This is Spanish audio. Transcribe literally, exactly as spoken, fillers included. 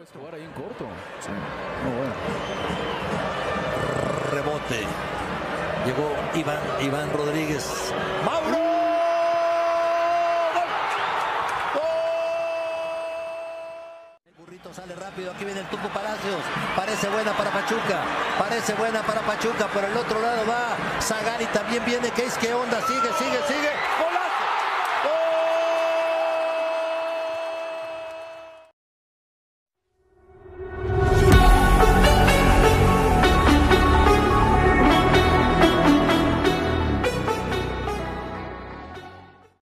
Jugar ahí en corto. Sí. Muy bueno. Rebote. Llegó Iván, Iván Rodríguez. ¡Mauro! El burrito sale rápido. Aquí viene el Tupo Palacios. Parece buena para Pachuca. Parece buena para Pachuca. Por el otro lado va Zagari. También viene Case. ¿Qué onda? Sigue, sigue, sigue.